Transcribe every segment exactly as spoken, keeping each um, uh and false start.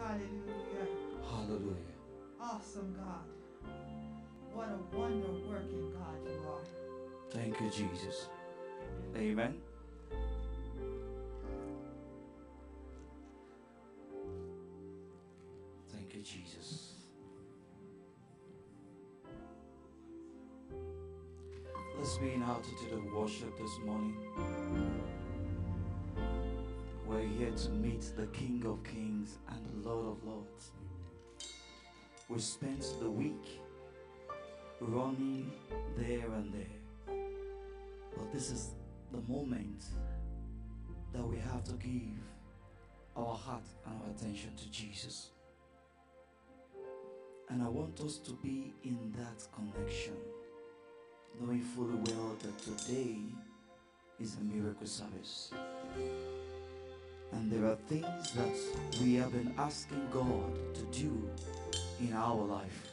Hallelujah. Hallelujah. Awesome God. What a wonder working God you are. Thank you, Jesus. Amen. Thank you, Jesus. Let's be in altitude of worship this morning. We're here to meet the King of Kings and the Lord of Lords. We spent the week running there and there. But this is the moment that we have to give our heart and our attention to Jesus. And I want us to be in that connection, knowing fully well that today is a miracle service. And there are things that we have been asking God to do in our life,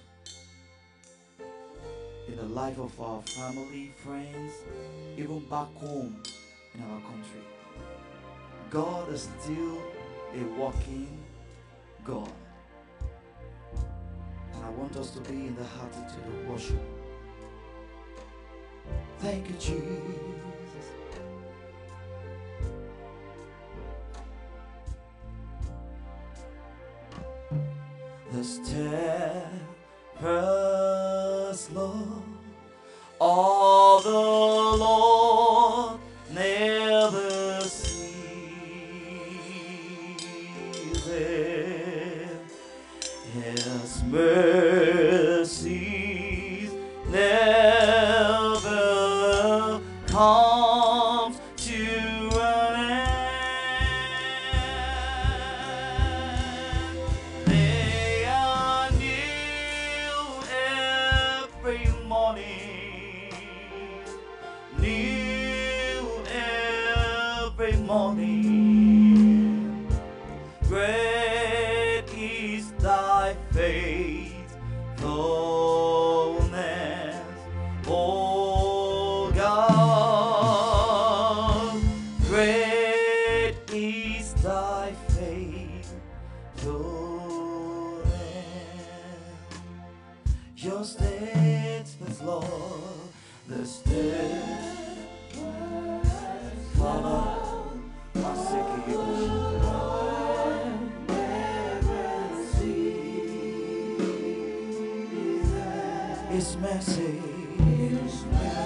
in the life of our family, friends, even back home in our country. God is still a walking God. And I want us to be in the attitude of worship. Thank you, Jesus. The steadfast love of the Lord never ceases. His mercies never comes to an end. They are new every morning, new every morning. Great is thy faithfulness, O God. Great is thy faithfulness. Your steadfast love, the steadfast Father. His mercy, His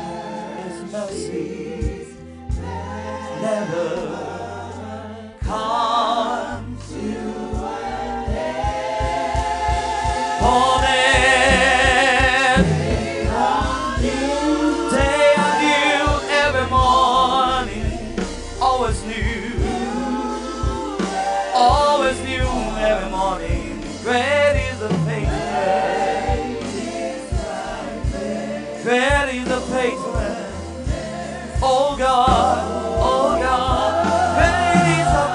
mercy never comes to an end. For them, they are new every morning, always new, always new every morning. Great is the faithfulness. Great is the faithfulness, oh God, oh God. Great is the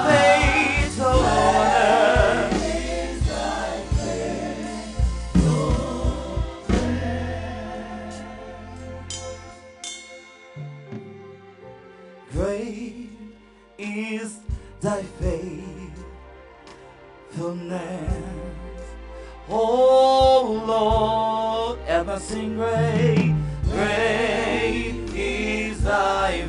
faithfulness. Great is thy faithfulness, oh Lord, ever sing great. Great is thy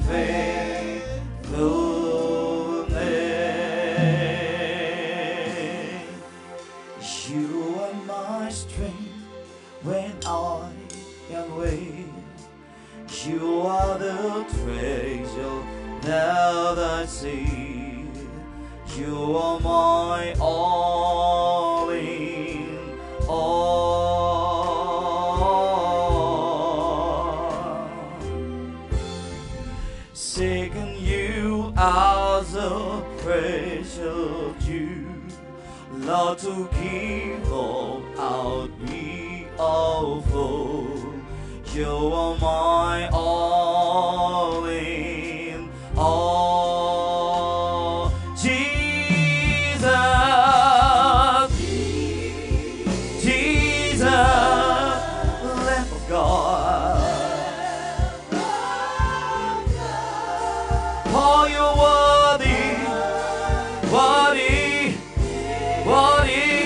faithfulness. You are my strength when I am weak. You are the treasure that I see. You are my all in all. Seeking you as a precious Jew, Lord, to give all out me awful. You are my all in all. Jesus, Jesus, Lamb of God. For you're worthy, worthy, worthy.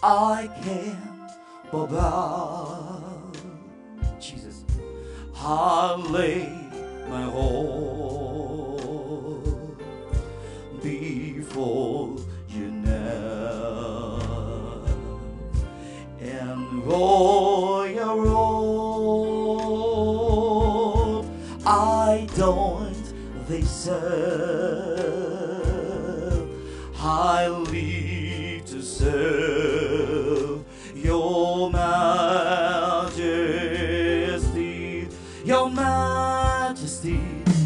I can't bow. Jesus, I lay my whole before you now, and royal robe I don't deserve. I live to serve your majesty, your majesty.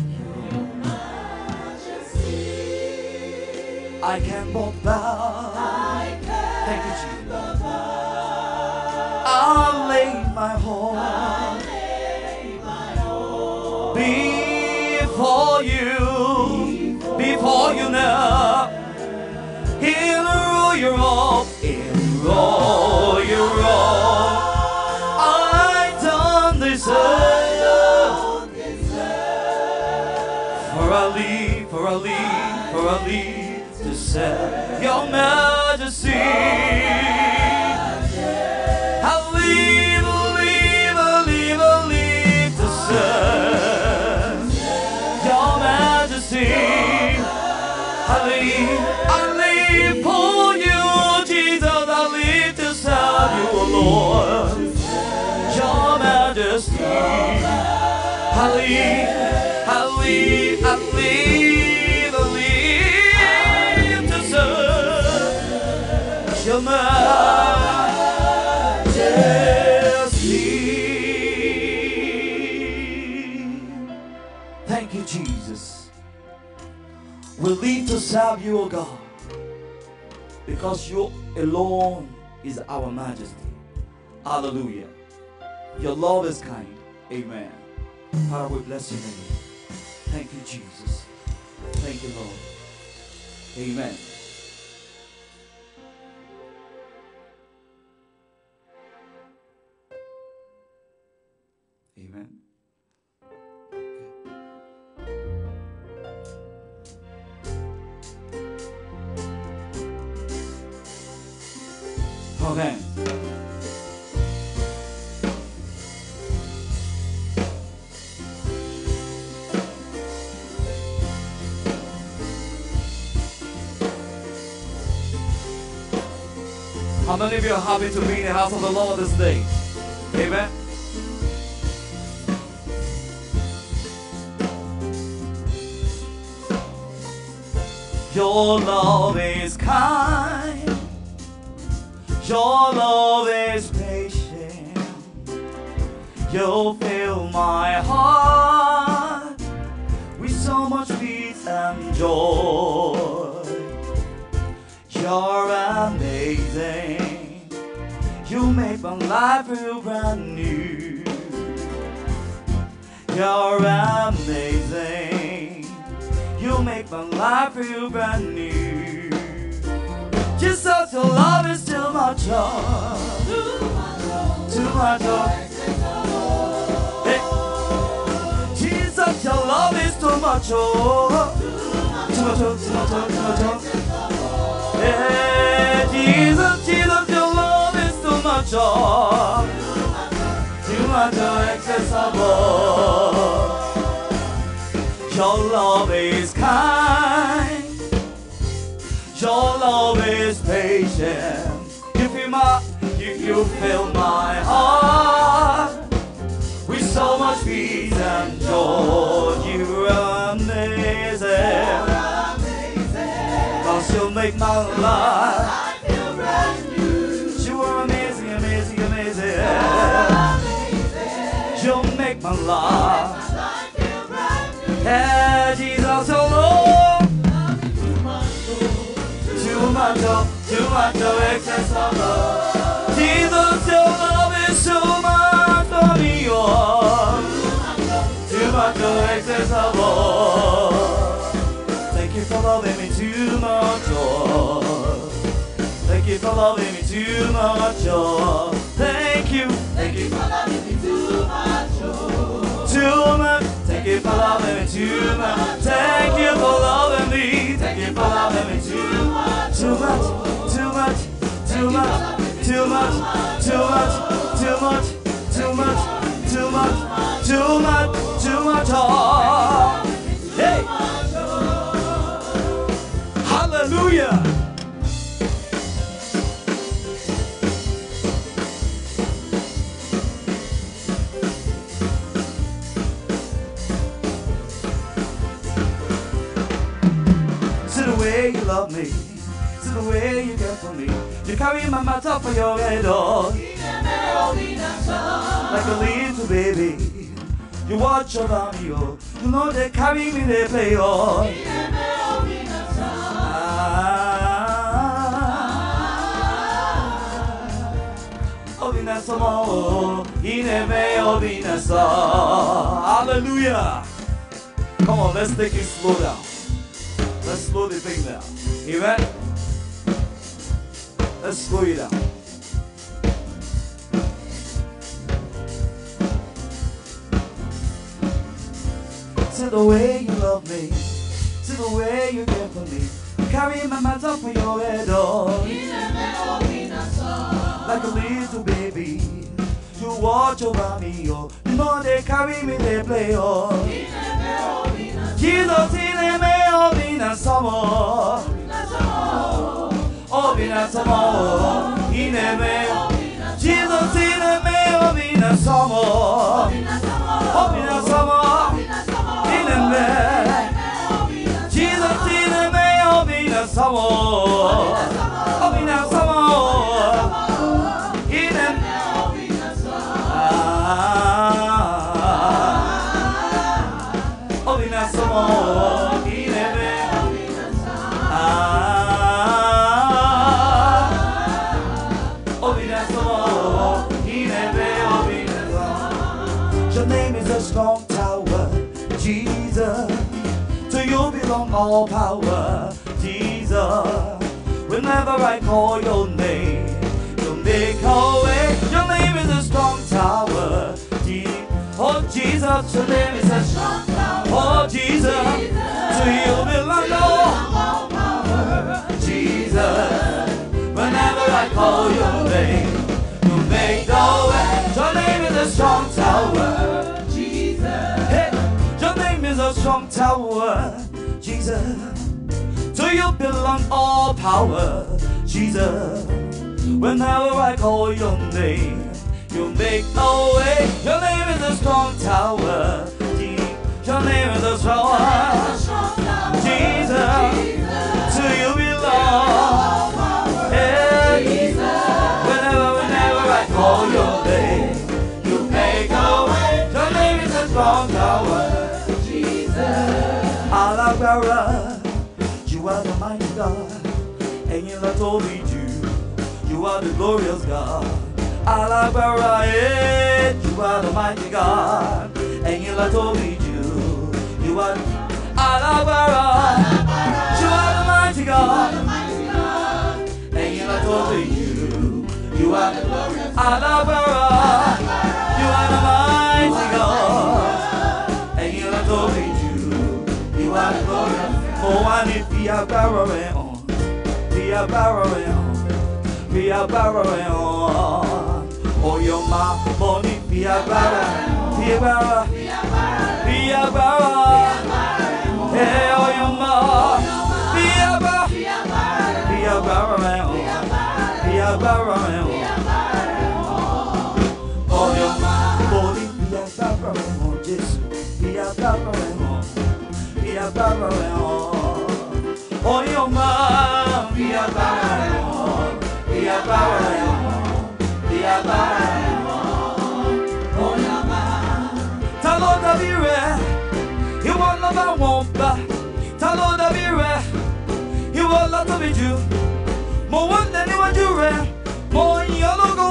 I can but bow. I can Thank you, Jesus. but bow. I'll lay my whole I lay my whole before you, before you now. In royal robe, in royal robe, I don't deserve. don't deserve. For I live, for I live, for I live to serve your majesty. I live, I live, I live, I live to serve your majesty. I live, I live for you, Jesus. I live to serve you, O Lord, your majesty. I live, I live, I live, I live to serve your majesty. Thank you, Jesus. We live to serve you, O God, because you alone is our majesty. Hallelujah. Your love is kind. Amen. Father, we bless your name. Thank you, Jesus. Thank you, Lord. Amen. Amen. Okay. How many of you are happy to be in the house of the Lord this day? Amen. Your love is kind. Your love is patient. You fill my heart with so much peace and joy. You're amazing. You make my life feel brand new. You're amazing. You make my life feel brand new. Jesus, your love is too much joy. Too much joy. Hey. Jesus, your love is too much joy. Too much joy, too much joy, too much joy. Hey, Jesus, Jesus, your love is too much joy. Too much joy, accessible. Your love is kind. Your love is patient. You feel my, you, you fill my heart with so much peace and joy. You're amazing. Cause you make my life feel brand new. You are amazing, amazing, amazing. You make my life feel brand new. Hey, Jesus, your love. Too much love, too much love, excess of love. Jesus, your love is too much for me, oh. Too much love, excess of love. Thank you for loving me too much, oh. Thank you for loving me too much, oh. Thank you, thank you for loving me too much, oh. Too much, thank you for loving me too much. Thank you for loving me, thank you for loving me too much. Too much, too much, too much. too much, too much, too much, too much, too much, too much, too much. Oh, hey, hallelujah. See the way you love me, see the way you care for me. You carry my matter for your head, oh, like a little baby. You watch over me, oh. You know they carry me, they play, oh. Hallelujah. Come on, let's take it slow down. Let's slow the thing down. Amen. Let's slow it down. See the way you love me, see the way you care for me. You carry my matter for your head, oh, like a little baby. You watch over me, oh. You know they carry me, they play, oh. Jesus in me, oh, be na summer, oh, be na summer, in me. Jesus in me, oh, be na summer, oh, be na summer. Jesus in me, oh, be na summer, oh, be na summer, in me. Oh, be na summer, in me. Oh, be na summer, in me. Your name is a strong tower, Jesus. To you belong all power, Jesus. Whenever I call your name, you make a way. Your name is a strong tower, Je- oh Jesus. Your name is a strong tower, oh Jesus. To you belong all power, Jesus. Whenever I call your name, you make a way. Your name is a strong tower, hey, your name is a strong tower, Jesus. To you belong all power, Jesus. Whenever I call your name, you make a way. Your name is a strong tower, Je- your name is a strong tower, Jesus. To you belong, hey. Whenever, whenever I call your name, you make a way. Your name is a strong tower, Alagbara, you are the mighty God, and you not only you, you are the glorious God. Alagbara, yeah, you are the mighty God, and you not only you, you are Alagbara, you are the mighty God, and you not only you, you are the glorious Alagbara, you are the mighty God, and you not only you. You are glorious. Oh, I need be a barrel on, be a barrel on, be a barrel on. Oh, your ma, money, be a barrel, be a barrel, be a barrel. Hey, oh, your ma, be a barrel, be a barrel on, be a barrel on. Oh, your ma, money, be a barrel on, Jesus, be a barrel on. Be a barrel, oh your man, be a barrel, be a barrel, be a barrel, oh your man. Talo da bire, you want love and won't buy. Talo da bire, you want love to be you. More one than you want you rare, more yellow go,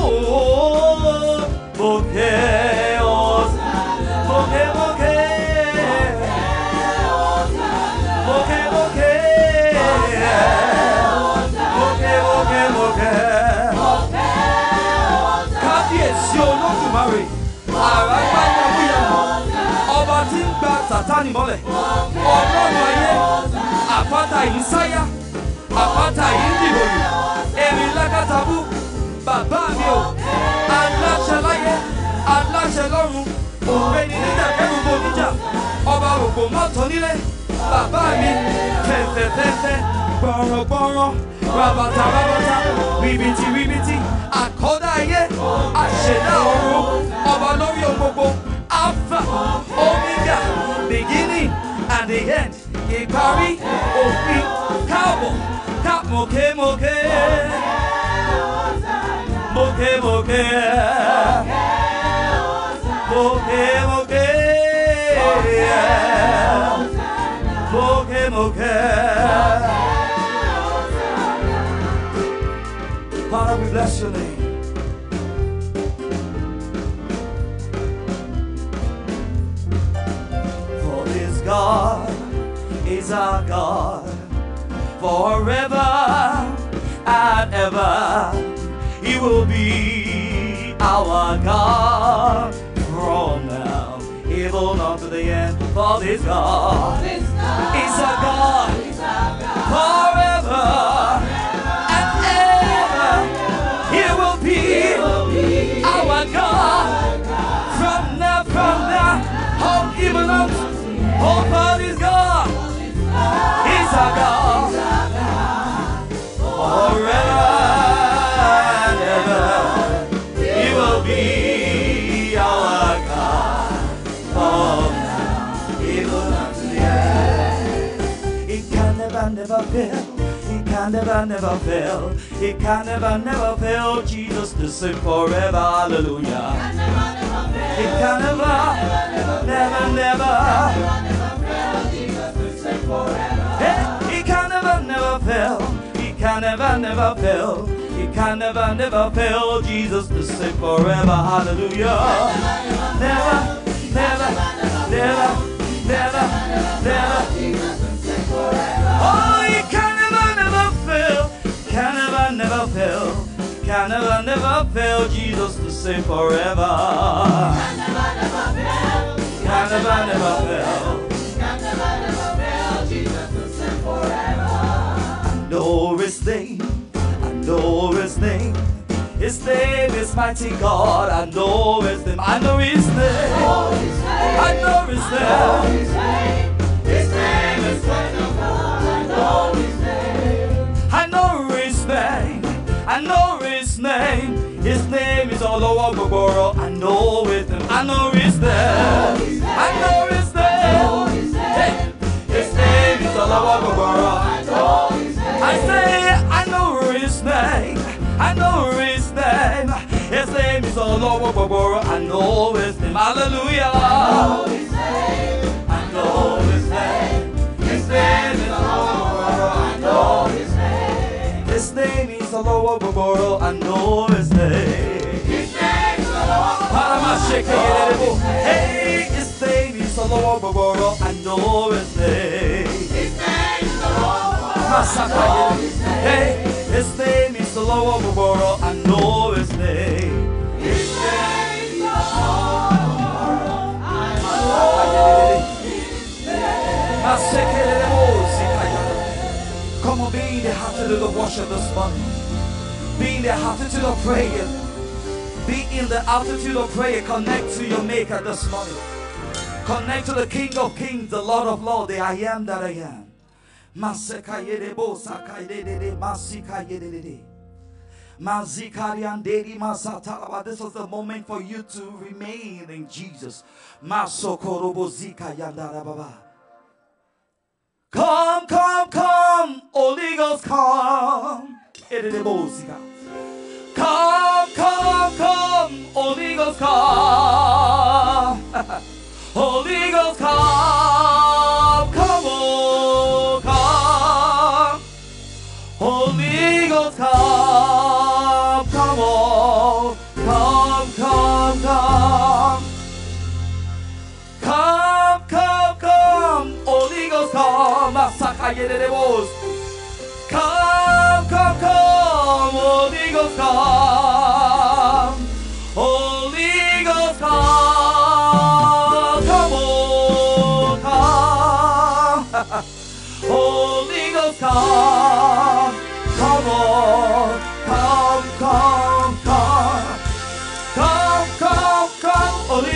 bouquet, oh, bouquet, bouquet. Okay, okay, okay, okay, okay. Kábíyèsí Olódùmarè, àràgbá yàmúyàmú, ọba tí ń gba Sátánì mọ́lẹ̀, Ọlọ́run ayé, àpáta ìsáyà, àpáta ìdìbòyè, èrè lákàtàbú, bàbá aláṣẹ lọ́run, òwe ní níjà kẹ́rù bò níjà, ọba ògbó mọ́tò nílé, bàbá mi, fẹ́fẹ́fẹ́fẹ́, gbọ̀rọ̀gbọ̀rọ̀, rabata rabata, ribiti ribiti, àkọ́dá ayé, àṣẹdá ọ̀run, ọba lórí ohun gbogbo, Alpha, Omega, beginning and the end, ìparí, òpin, káàbọ̀, ká mọ̀kẹ́ mọ̀kẹ́, mọ̀kẹ́ mọ̀kẹ́, mọ̀kẹ́ mọ̀kẹ́, mọ̀kẹ́ mọ̀kẹ́. Father, we bless your name. For this God is our God forever and ever. He will be our God from now, even unto the end. For this God is our God forever and ever. He will be our God from now, from now, oh, even unto, oh, for this God is our God forever and ever. He will be our God from now, even unto the end. It can never, never fail. It can never, never fail. It can never, never fail. Jesus the same forever. Hallelujah. It can never, never, never. Hey, it can never, never fail. It can never, never fail. It can never, never fail. Jesus the same forever. Hallelujah. Never, never, never, never, never. Oh, it can never, never fail. Can never, never fail. Can never, never fail. Jesus the same forever. Can never, never fail. Can never, never fail. Can never, never fail. Jesus the same forever. I know His name. I know His name. His name is mighty God. I know His name. I know His name. I know His name. His name is wonderful. I know His name. I know His name. I know His name. His name is all over the world. I know His name. I know His name. I know His name. Hey, His name is all over the world. I say I know His name. I know His name. His name is all over the world. I know His name. Hallelujah. I know His name. His name is all over the world. I know His name. His name is all over the world. I know His name. His name is all over the world. Hey, His name is all over the world. I know His name. His name is all over the world. Hey, His name is all over the world. I know His name. His name is all over the world. I know His name. Come on, be in the heart to do the worship this morning. Be in the altitude of prayer. Be in the altitude of prayer. Connect to your Maker this morning. Connect to the King of Kings, the Lord of Lords, the I am that I am. This was the moment for you to remain in Jesus. Come, come, come, Holy Ghost, come. Come, come, come, Holy Ghost, come. Holy Ghost, come, come, oh, come. Holy Ghost, come, come, oh, come, come, come. Come, come, come, Holy Ghost, come. Come, come, come, Holy Ghost, come. Holy Ghost, come, come, oh, come. Holy Ghost, come, come, on, come, come, come. Come, come, come, Holy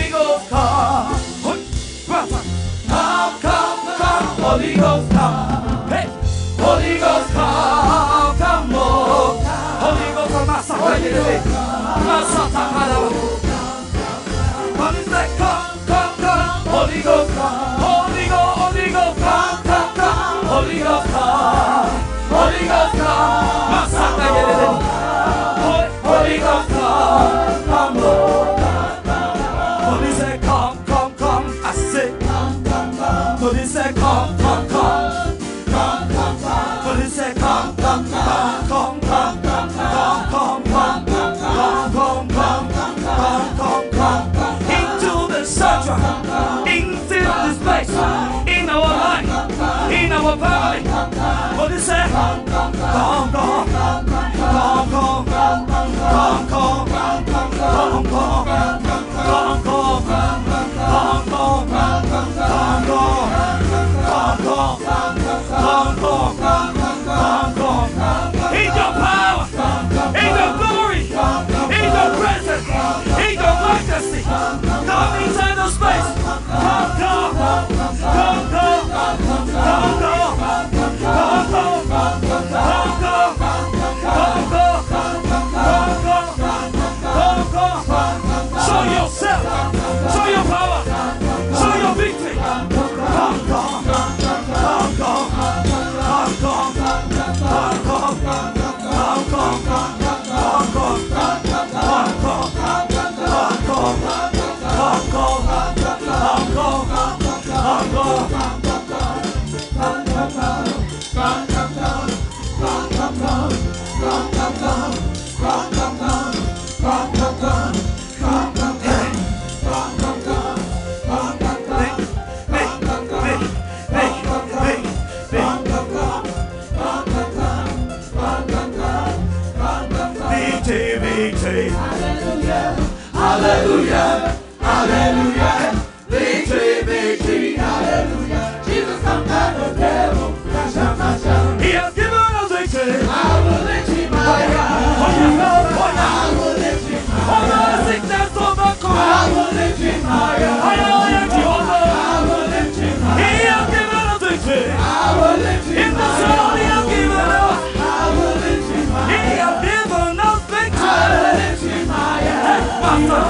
Holy Ghost come. Hey, Holy Ghost come, come on. Holy Ghost come, Masaka Yere, Masata Karawa. Holy Ghost come, come, come. Holy Ghost come. Holy Ghost, Holy Ghost come, come, come. Holy Ghost come. Holy Ghost come, Masaka Yere. Holy Ghost come, come on. Holy say come, come, come. I say come, come, come. Holy say come, come, come. Come, come, come. Holy say come, come, come. Come, come, come. Come, come, come. Come, come, come. Come, come, come. Into the sanctuary, into this place, in our life, in our family. Holy say come, come, come. Come, come, come. Come, come, come. Come, come. Come, come, come, come, come, come, come, come, come, come, in your power, in your glory, in your presence, in your majesty, come inside the space, come, come, come, come, come, come, come, come, come, come, come, come, show yourself, show your power, show your victory. Come, come, come, come, come, come, come, come, come, Hallelujah, hallelujah, victory, victory, hallelujah. Jesus conquered the devil, He has given us victory. I will lift Him higher. Oh yeah, oh yeah, I will lift Him higher. Oh no, sickness overcome. I will lift Him higher. Hallelujah, Jehovah. I will lift Him higher. He has given us victory. I will lift Him higher. In the soul He has given us. I will lift Him higher. He has given us victory. I will lift Him higher. Master.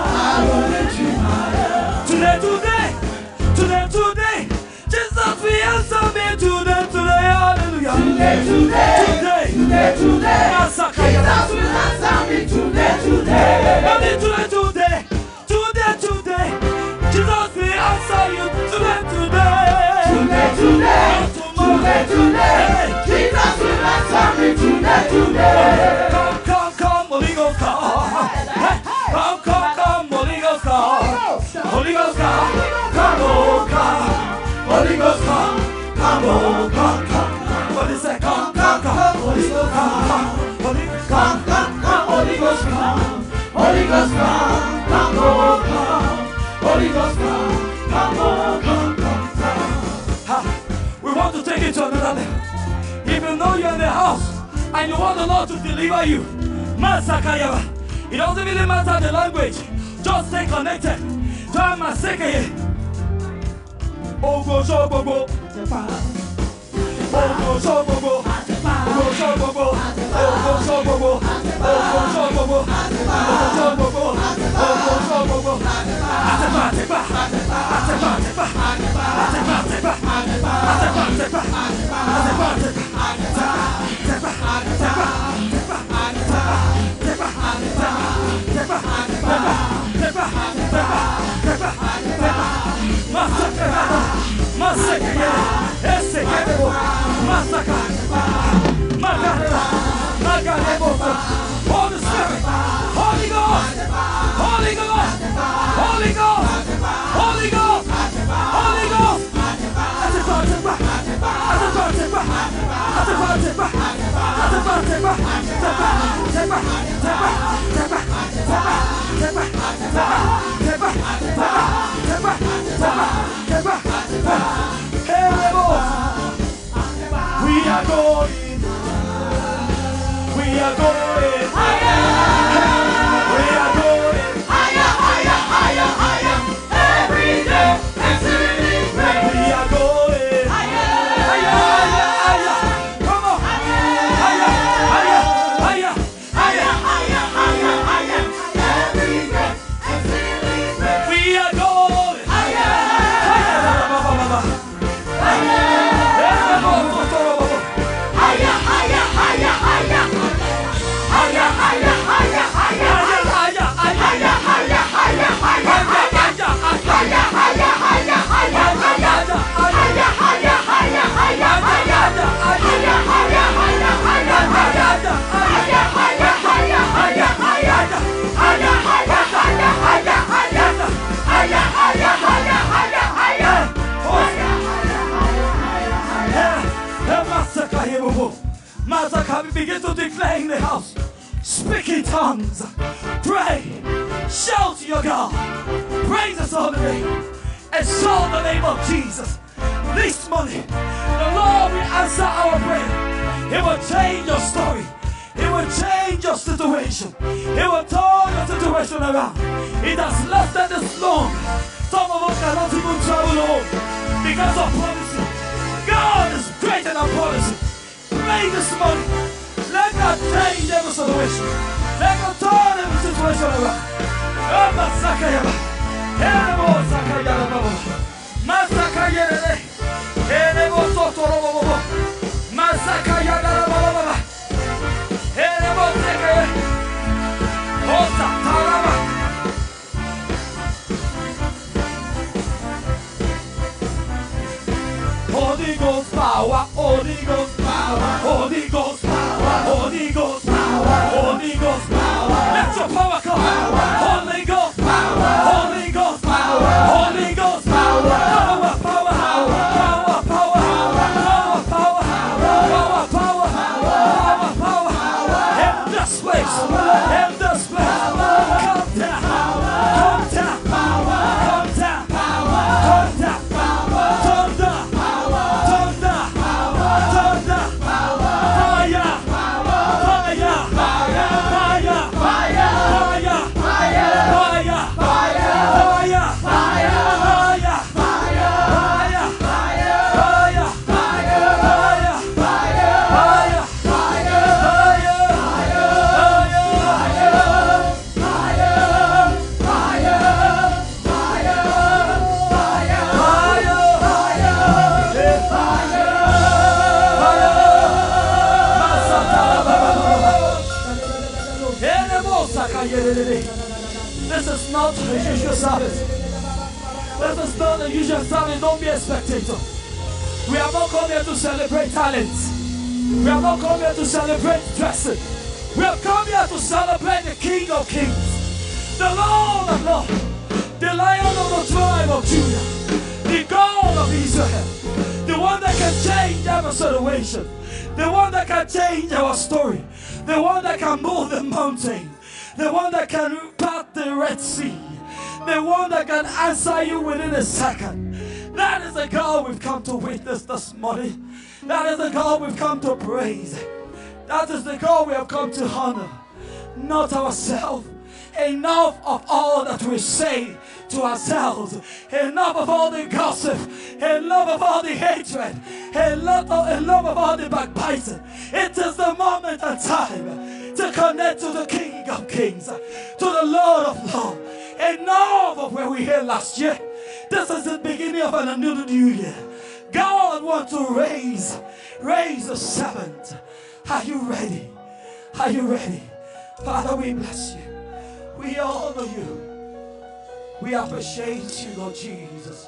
Today, today, today, today, Jesus, we answer me today, today, hallelujah. Today, today, today, today, today, Jesus, we answer me today, today. Today, today, today, today, today, Jesus, we answer you today, today. Today, today, today, today, Jesus, we answer me today, today. Come, come, come, Holy Ghost, come. Come, come, come, Holy Ghost, come. Holy Ghost, come, come, oh, come. Holy Ghost, come, come, oh, come, come. Holy say, come, come, come. Holy Ghost, come, come. Holy Ghost, come, come, come. Holy Ghost, come. Holy Ghost, come, come, oh, come. Holy Ghost, come, come, oh, come, come, come. Ha. We want to take it to another level. Even though you're in the house and you want the Lord to deliver you, Masakayaba. It doesn't really matter the language. Just stay connected. Time my second. Oh, go show, go go. Oh, go show, go go. Oh, go show, go go. Oh, go show, go go. Oh, go show, go go. Oh, go show, go go. Oh, go show, go go. Atepa, atepa. Atepa, atepa. Atepa, atepa. Atepa, atepa. Atepa, atepa. Atepa, atepa. Holy Spirit, Holy Ghost, Holy Ghost, Holy Ghost, Holy Ghost, Holy Ghost. We are going, we are going higher. We are going higher, higher, higher, higher. Every day, and singing praise. We are going higher. Can we begin to declare in the house? Speak in tongues. Pray. Shout to your God. Praise His holy name. Exalt the name of Jesus. This morning, the Lord will answer our prayer. He will change your story. He will change your situation. He will turn your situation around. It has lasted this long. Some of us cannot even travel home because of policy. God is greater than policy. Pray this morning. Let God change every situation. Let God turn every situation around. Masakayaba. Helebo sakayaba. Masakayere. Helebo sotorobo. Masakayaba. Helebo sekaye. Osa taraba. Holy Ghost power, Holy Ghost power, Holy Ghost power, Holy Ghost power, Holy Ghost power. Let your power come. Holy Ghost power, Holy Ghost power, Holy Ghost power, power, power, power, power, power, power, power, power, power, power, power. In this place, in this place, come down, come down, come down, come down, come down. This is not a usual service. This is not a usual service. Don't be a spectator. We have not come here to celebrate talents. We have not come here to celebrate dressing. We have come here to celebrate the King of Kings, the Lord of Lords, the Lion of the tribe of Judah, the God of Israel, the one that can change our situation, the one that can change our story, the one that can move the mountain, the one that can part the Red Sea, the one that can answer you within a second. That is the God we've come to witness this morning. That is the God we've come to praise. That is the God we have come to honor, not ourselves. Enough of all that we say to ourselves. Enough of all the gossip. Enough of all the hatred. Enough of, enough of all the backbiting. It is the moment and time to connect to the King of Kings, to the Lord of Lords. Enough of where we were last year. This is the beginning of a new new year. God wants to raise, raise a servant. Are you ready? Are you ready? Father, we bless you. We honor you. We appreciate you, Lord Jesus.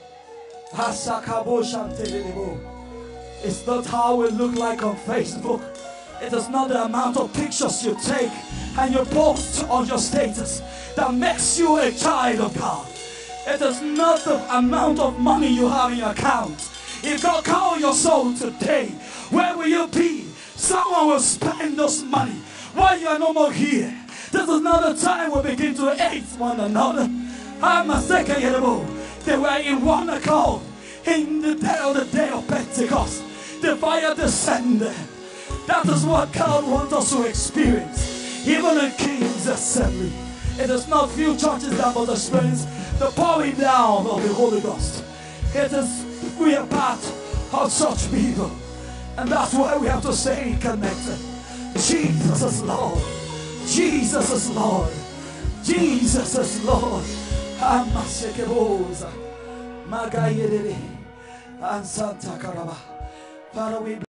It's not how we look like on Facebook. It is not the amount of pictures you take and you post on your status that makes you a child of God. It is not the amount of money you have in your account. If God called your soul today, where will you be? Someone will spend those money while you are no more here. This is not the time we begin to hate one another. They were in one accord in the day of the day of Pentecost. The fire descended. That is what God wants us to experience. Even in King's Assembly. It is not few churches that must experience the pouring down of the Holy Ghost. It is, we are part of such people. And that's why we have to stay connected. Jesus is Lord. Jesus is Lord. Jesus is Lord. Father, we